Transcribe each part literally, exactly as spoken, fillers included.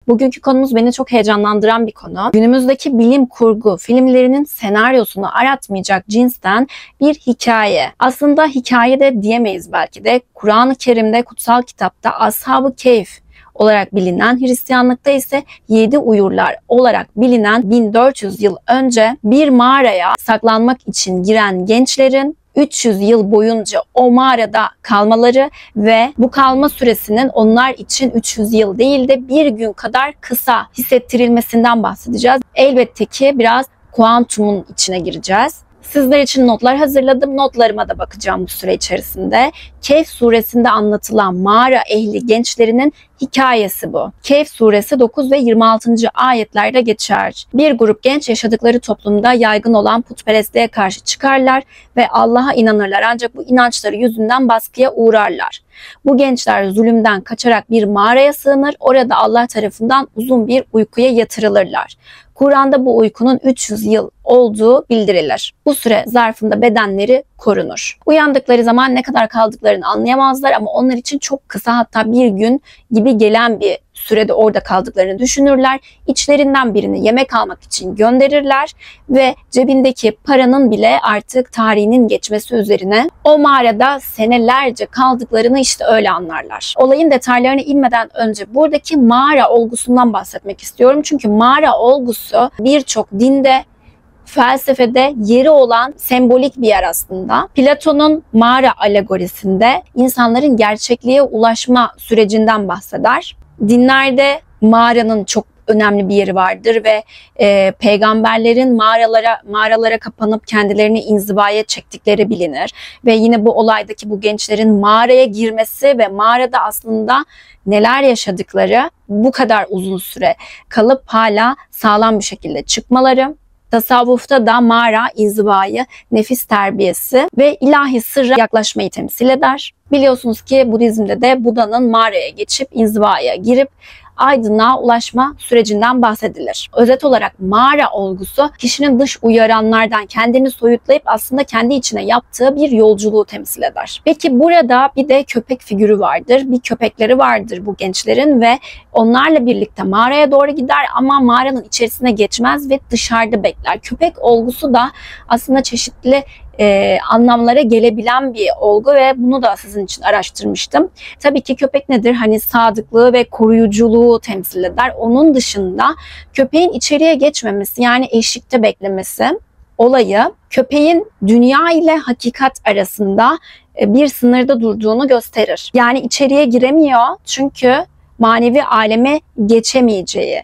Bugünkü konumuz beni çok heyecanlandıran bir konu. Günümüzdeki bilim kurgu filmlerinin senaryosunu aratmayacak cinsten bir hikaye. Aslında hikaye de diyemeyiz belki de. Kur'an-ı Kerim'de, kutsal kitapta Ashab-ı Kehf olarak bilinen, Hristiyanlıkta ise yedi uyurlar olarak bilinen bin dört yüz yıl önce bir mağaraya saklanmak için giren gençlerin üç yüz yıl boyunca o mağarada kalmaları ve bu kalma süresinin onlar için üç yüz yıl değil de bir gün kadar kısa hissettirilmesinden bahsedeceğiz. Elbette ki biraz kuantumun içine gireceğiz. Sizler için notlar hazırladım. Notlarıma da bakacağım bu süre içerisinde. Kehf suresinde anlatılan mağara ehli gençlerinin hikayesi bu. Kehf suresi dokuz ve yirmi altıncı ayetlerde geçer. Bir grup genç yaşadıkları toplumda yaygın olan putperestliğe karşı çıkarlar ve Allah'a inanırlar, ancak bu inançları yüzünden baskıya uğrarlar. Bu gençler zulümden kaçarak bir mağaraya sığınır, orada Allah tarafından uzun bir uykuya yatırılırlar. Kur'an'da bu uykunun üç yüz yıl olduğu bildirilir. Bu süre zarfında bedenleri korunur. Uyandıkları zaman ne kadar kaldıklarını anlayamazlar ama onlar için çok kısa, hatta bir gün gibi gelen bir sürede orada kaldıklarını düşünürler. İçlerinden birini yemek almak için gönderirler ve cebindeki paranın bile artık tarihinin geçmesi üzerine o mağarada senelerce kaldıklarını işte öyle anlarlar. Olayın detaylarına inmeden önce buradaki mağara olgusundan bahsetmek istiyorum. Çünkü mağara olgusu birçok dinde, felsefede yeri olan sembolik bir yer aslında. Platon'un mağara alegorisinde insanların gerçekliğe ulaşma sürecinden bahseder. Dinlerde mağaranın çok önemli bir yeri vardır ve e, peygamberlerin mağaralara mağaralara kapanıp kendilerini inzivaya çektikleri bilinir. Ve yine bu olaydaki bu gençlerin mağaraya girmesi ve mağarada aslında neler yaşadıkları, bu kadar uzun süre kalıp hala sağlam bir şekilde çıkmaları. Tasavvufta da mağara, inzivayı, nefis terbiyesi ve ilahi sırra yaklaşmayı temsil eder. Biliyorsunuz ki Budizm'de de Buda'nın mağaraya geçip inzivaya girip aydınlığa ulaşma sürecinden bahsedilir. Özet olarak mağara olgusu kişinin dış uyaranlardan kendini soyutlayıp aslında kendi içine yaptığı bir yolculuğu temsil eder. Peki burada bir de köpek figürü vardır. Bir köpekleri vardır bu gençlerin ve onlarla birlikte mağaraya doğru gider ama mağaranın içerisine geçmez ve dışarıda bekler. Köpek olgusu da aslında çeşitli E, anlamlara gelebilen bir olgu ve bunu da sizin için araştırmıştım. Tabii ki köpek nedir? Hani sadıklığı ve koruyuculuğu temsil eder. Onun dışında köpeğin içeriye geçmemesi, yani eşikte beklemesi olayı köpeğin dünya ile hakikat arasında bir sınırda durduğunu gösterir. Yani içeriye giremiyor çünkü manevi aleme geçemeyeceği.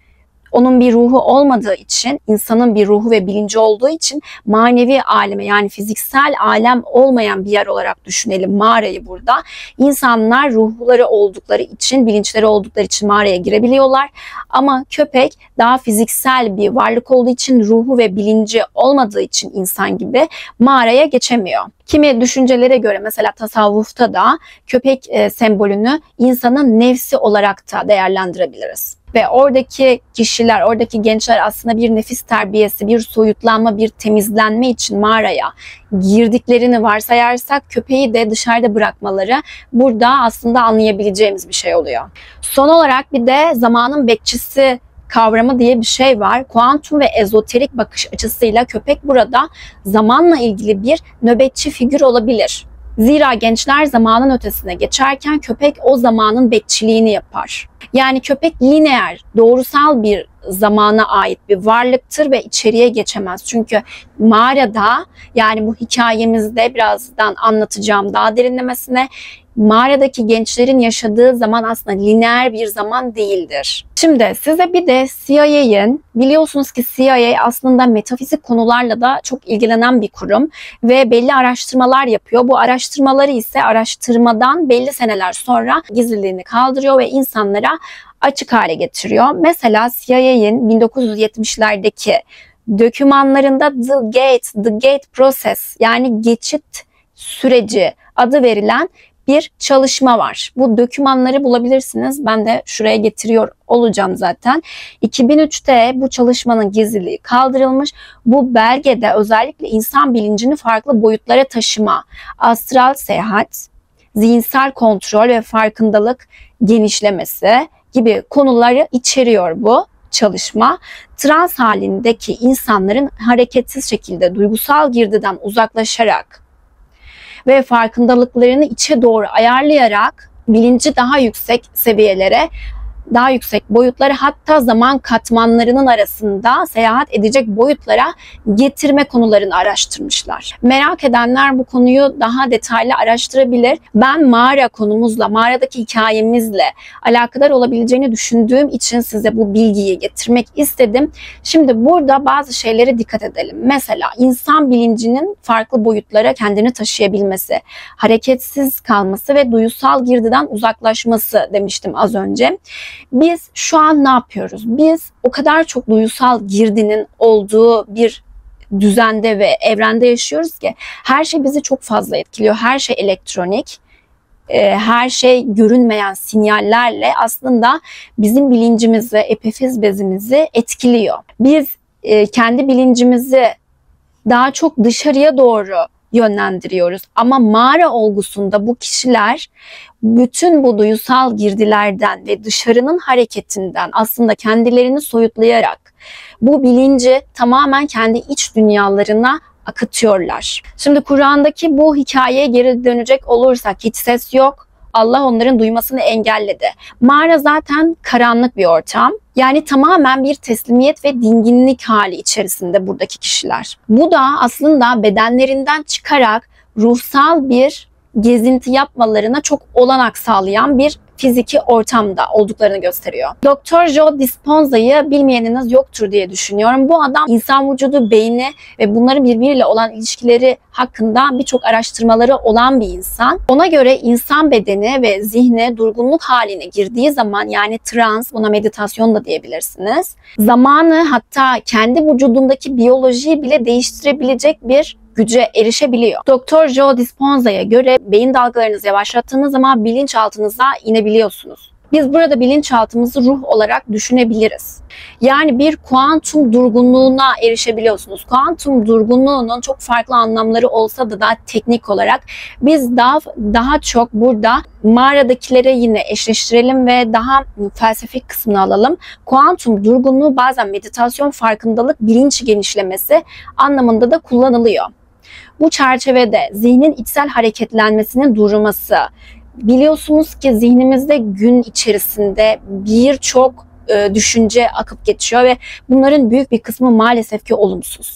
Onun bir ruhu olmadığı için, insanın bir ruhu ve bilinci olduğu için manevi aleme, yani fiziksel alem olmayan bir yer olarak düşünelim mağarayı burada. İnsanlar ruhları oldukları için, bilinçleri oldukları için mağaraya girebiliyorlar. Ama köpek daha fiziksel bir varlık olduğu için, ruhu ve bilinci olmadığı için insan gibi mağaraya geçemiyor. Kimi düşüncelere göre mesela tasavvufta da köpek e, sembolünü insanın nefsi olarak da değerlendirebiliriz. Ve oradaki kişiler, oradaki gençler aslında bir nefis terbiyesi, bir soyutlanma, bir temizlenme için mağaraya girdiklerini varsayarsak köpeği de dışarıda bırakmaları burada aslında anlayabileceğimiz bir şey oluyor. Son olarak bir de zamanın bekçisi kavramı diye bir şey var. Kuantum ve ezoterik bakış açısıyla köpek burada zamanla ilgili bir nöbetçi figür olabilir. Zira gençler zamanın ötesine geçerken köpek o zamanın bekçiliğini yapar. Yani köpek lineer, doğrusal bir zamana ait bir varlıktır ve içeriye geçemez. Çünkü mağarada, yani bu hikayemizde birazdan anlatacağım daha derinlemesine, mağaradaki gençlerin yaşadığı zaman aslında lineer bir zaman değildir. Şimdi size bir de C I A'nin, biliyorsunuz ki C I A aslında metafizik konularla da çok ilgilenen bir kurum ve belli araştırmalar yapıyor. Bu araştırmaları ise araştırmadan belli seneler sonra gizliliğini kaldırıyor ve insanlara açık hale getiriyor. Mesela C I A'nin bin dokuz yüz yetmişlerdeki dokümanlarında The Gate, The Gate Process, yani geçit süreci adı verilen bir çalışma var. Bu dokümanları bulabilirsiniz. Ben de şuraya getiriyor olacağım zaten. iki bin üçte bu çalışmanın gizliliği kaldırılmış. Bu belgede özellikle insan bilincini farklı boyutlara taşıma, astral seyahat, zihinsel kontrol ve farkındalık genişlemesi, gibi konuları içeriyor bu çalışma. Trans halindeki insanların hareketsiz şekilde duygusal girdiden uzaklaşarak ve farkındalıklarını içe doğru ayarlayarak bilinci daha yüksek seviyelere, daha yüksek boyutlara, hatta zaman katmanlarının arasında seyahat edecek boyutlara getirme konularını araştırmışlar. Merak edenler bu konuyu daha detaylı araştırabilir. Ben mağara konumuzla, mağaradaki hikayemizle alakadar olabileceğini düşündüğüm için size bu bilgiyi getirmek istedim. Şimdi burada bazı şeylere dikkat edelim. Mesela insan bilincinin farklı boyutlara kendini taşıyabilmesi, hareketsiz kalması ve duysal girdiden uzaklaşması demiştim az önce. Biz şu an ne yapıyoruz? Biz o kadar çok duygusal girdinin olduğu bir düzende ve evrende yaşıyoruz ki her şey bizi çok fazla etkiliyor. Her şey elektronik, her şey görünmeyen sinyallerle aslında bizim bilincimizi, epifiz bezimizi etkiliyor. Biz kendi bilincimizi daha çok dışarıya doğru yönlendiriyoruz. Ama mağara olgusunda bu kişiler bütün bu duysal girdilerden ve dışarının hareketinden aslında kendilerini soyutlayarak bu bilinci tamamen kendi iç dünyalarına akıtıyorlar. Şimdi Kur'an'daki bu hikayeye geri dönecek olursak hiç ses yok. Allah onların duymasını engelledi. Mağara zaten karanlık bir ortam. Yani tamamen bir teslimiyet ve dinginlik hali içerisinde buradaki kişiler. Bu da aslında bedenlerinden çıkarak ruhsal bir gezinti yapmalarına çok olanak sağlayan bir fiziki ortamda olduklarını gösteriyor. Doktor Joe Dispenza'yı bilmeyeniniz yoktur diye düşünüyorum. Bu adam insan vücudu, beyni ve bunların birbiriyle olan ilişkileri hakkında birçok araştırmaları olan bir insan. Ona göre insan bedeni ve zihni durgunluk haline girdiği zaman, yani trans, buna meditasyon da diyebilirsiniz, zamanı, hatta kendi vücudundaki biyolojiyi bile değiştirebilecek bir güce erişebiliyor. Doktor Joe Dispenza'ya göre beyin dalgalarınızı yavaşlattığınız zaman bilinçaltınıza inebiliyorsunuz. Biz burada bilinçaltımızı ruh olarak düşünebiliriz. Yani bir kuantum durgunluğuna erişebiliyorsunuz. Kuantum durgunluğunun çok farklı anlamları olsa da daha teknik olarak biz daha daha çok burada mağaradakilere yine eşleştirelim ve daha felsefik kısmını alalım. Kuantum durgunluğu bazen meditasyon, farkındalık, bilinç genişlemesi anlamında da kullanılıyor. Bu çerçevede zihnin içsel hareketlenmesinin durması. Biliyorsunuz ki zihnimizde gün içerisinde birçok e, düşünce akıp geçiyor ve bunların büyük bir kısmı maalesef ki olumsuz.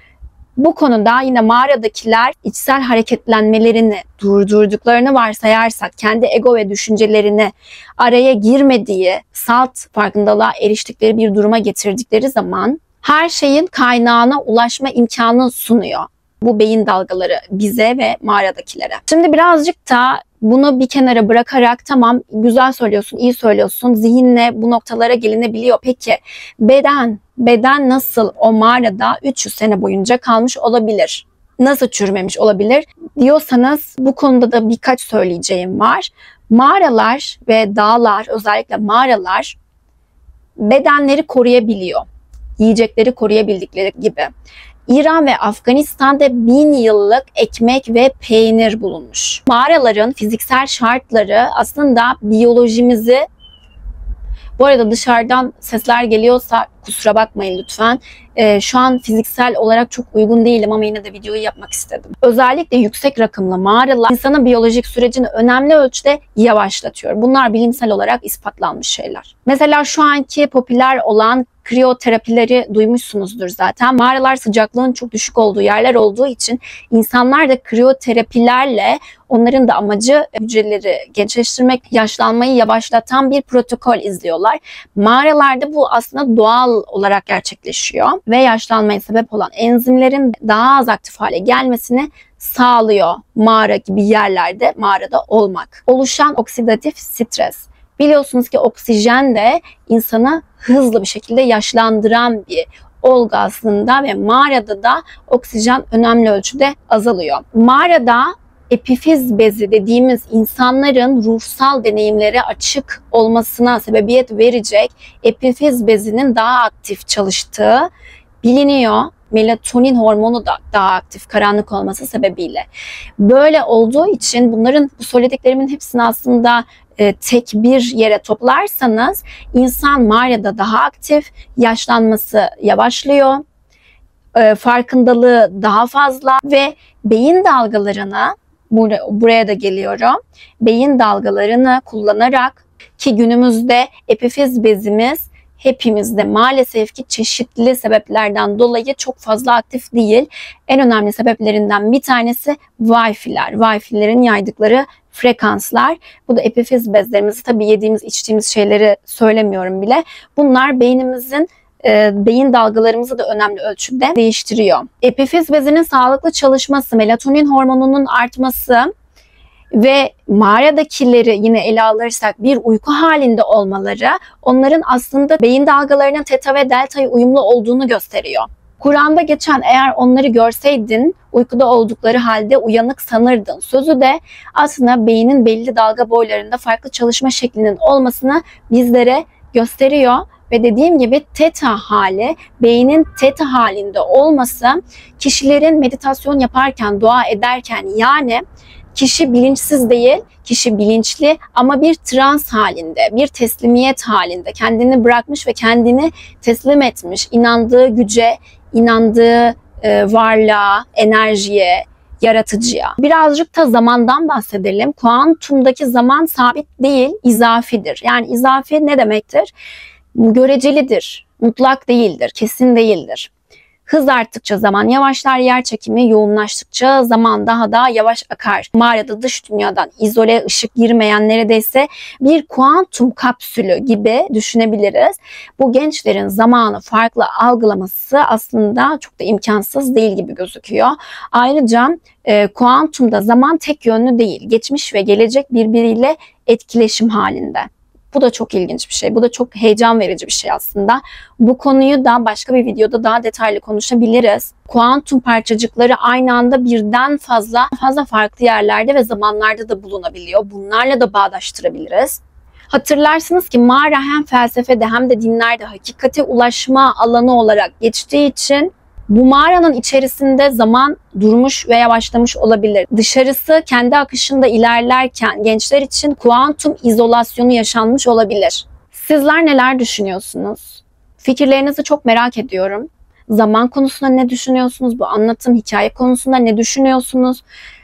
Bu konuda yine mağaradakiler içsel hareketlenmelerini durdurduklarını varsayarsak, kendi ego ve düşüncelerini araya girmediği, salt farkındalığa eriştikleri bir duruma getirdikleri zaman her şeyin kaynağına ulaşma imkanı sunuyor bu beyin dalgaları bize ve mağaradakilere. Şimdi birazcık da bunu bir kenara bırakarak, tamam güzel söylüyorsun, iyi söylüyorsun, zihinle bu noktalara gelinebiliyor. Peki beden, beden nasıl o mağarada üç yüz sene boyunca kalmış olabilir? Nasıl çürümemiş olabilir diyorsanız bu konuda da birkaç söyleyeceğim var. Mağaralar ve dağlar, özellikle mağaralar bedenleri koruyabiliyor. Yiyecekleri koruyabildikleri gibi. İran ve Afganistan'da bin yıllık ekmek ve peynir bulunmuş. Mağaraların fiziksel şartları aslında biyolojimizi, bu arada dışarıdan sesler geliyorsa kusura bakmayın lütfen. Ee, şu an fiziksel olarak çok uygun değilim ama yine de videoyu yapmak istedim. Özellikle yüksek rakımlı mağaralar insanın biyolojik sürecini önemli ölçüde yavaşlatıyor. Bunlar bilimsel olarak ispatlanmış şeyler. Mesela şu anki popüler olan kriyoterapileri duymuşsunuzdur zaten. Mağaralar sıcaklığın çok düşük olduğu yerler olduğu için insanlar da kriyoterapilerle, onların da amacı hücreleri gençleştirmek, yaşlanmayı yavaşlatan bir protokol izliyorlar. Mağaralarda bu aslında doğal olarak gerçekleşiyor ve yaşlanmaya sebep olan enzimlerin daha az aktif hale gelmesini sağlıyor mağara gibi yerlerde mağarada olmak. Oluşan oksidatif stres. Biliyorsunuz ki oksijen de insanı hızlı bir şekilde yaşlandıran bir olgu aslında ve mağarada da oksijen önemli ölçüde azalıyor. Mağarada epifiz bezi dediğimiz insanların ruhsal deneyimlere açık olmasına sebebiyet verecek epifiz bezinin daha aktif çalıştığı biliniyor. Melatonin hormonu da daha aktif karanlık olması sebebiyle. Böyle olduğu için bunların, bu söylediklerimin hepsini aslında e, tek bir yere toplarsanız insan mağarada daha aktif, yaşlanması yavaşlıyor, e, farkındalığı daha fazla ve beyin dalgalarını, buraya da geliyorum, beyin dalgalarını kullanarak, ki günümüzde epifiz bezimiz hepimizde maalesef ki çeşitli sebeplerden dolayı çok fazla aktif değil. En önemli sebeplerinden bir tanesi Wi-Fi'ler. Wi-Fi'lerin yaydıkları frekanslar. Bu da epifiz bezlerimizi, tabii yediğimiz içtiğimiz şeyleri söylemiyorum bile. Bunlar beynimizin e, beyin dalgalarımızı da önemli ölçüde değiştiriyor. Epifiz bezinin sağlıklı çalışması, melatonin hormonunun artması ve mağaradakileri yine ele alırsak bir uyku halinde olmaları, onların aslında beyin dalgalarının teta ve delta'ya uyumlu olduğunu gösteriyor. Kur'an'da geçen "eğer onları görseydin uykuda oldukları halde uyanık sanırdın" sözü de aslında beynin belli dalga boylarında farklı çalışma şeklinin olmasını bizlere gösteriyor. Ve dediğim gibi teta hali, beynin teta halinde olması, kişilerin meditasyon yaparken, dua ederken, yani kişi bilinçsiz değil, kişi bilinçli ama bir trans halinde, bir teslimiyet halinde kendini bırakmış ve kendini teslim etmiş, inandığı güce, inandığı e, varlığa, enerjiye, yaratıcıya. Birazcık da zamandan bahsedelim. Kuantumdaki zaman sabit değil, izafidir. Yani izafi ne demektir? Görecelidir, mutlak değildir, kesin değildir. Hız arttıkça zaman yavaşlar, yer çekimi yoğunlaştıkça zaman daha da yavaş akar. Mağarada dış dünyadan izole, ışık girmeyen, neredeyse bir kuantum kapsülü gibi düşünebiliriz. Bu gençlerin zamanı farklı algılaması aslında çok da imkansız değil gibi gözüküyor. Ayrıca e, kuantumda zaman tek yönlü değil, geçmiş ve gelecek birbiriyle etkileşim halinde. Bu da çok ilginç bir şey. Bu da çok heyecan verici bir şey aslında. Bu konuyu da başka bir videoda daha detaylı konuşabiliriz. Kuantum parçacıkları aynı anda birden fazla fazla farklı yerlerde ve zamanlarda da bulunabiliyor. Bunlarla da bağdaştırabiliriz. Hatırlarsınız ki mağara hem felsefede hem de dinlerde hakikate ulaşma alanı olarak geçtiği için bu mağaranın içerisinde zaman durmuş ve yavaşlamış olabilir. Dışarısı kendi akışında ilerlerken gençler için kuantum izolasyonu yaşanmış olabilir. Sizler neler düşünüyorsunuz? Fikirlerinizi çok merak ediyorum. Zaman konusunda ne düşünüyorsunuz? Bu anlatım, hikaye konusunda ne düşünüyorsunuz?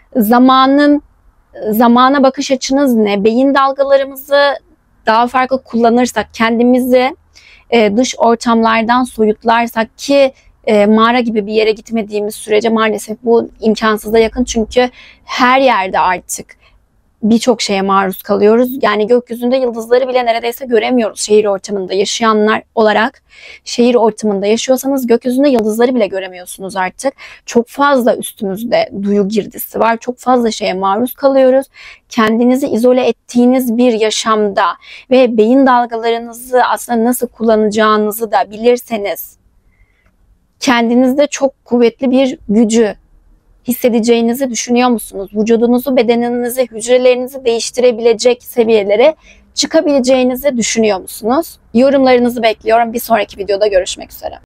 Zamanın, zamana bakış açınız ne? Beyin dalgalarımızı daha farklı kullanırsak, kendimizi dış ortamlardan soyutlarsak, ki E, mağara gibi bir yere gitmediğimiz sürece maalesef bu imkansıza yakın, çünkü her yerde artık birçok şeye maruz kalıyoruz. Yani gökyüzünde yıldızları bile neredeyse göremiyoruz şehir ortamında yaşayanlar olarak. Şehir ortamında yaşıyorsanız gökyüzünde yıldızları bile göremiyorsunuz artık. Çok fazla üstümüzde duyu girdisi var. Çok fazla şeye maruz kalıyoruz. Kendinizi izole ettiğiniz bir yaşamda ve beyin dalgalarınızı aslında nasıl kullanacağınızı da bilirseniz, kendinizde çok kuvvetli bir gücü hissedeceğinizi düşünüyor musunuz? Vücudunuzu, bedeninizi, hücrelerinizi değiştirebilecek seviyelere çıkabileceğinizi düşünüyor musunuz? Yorumlarınızı bekliyorum. Bir sonraki videoda görüşmek üzere.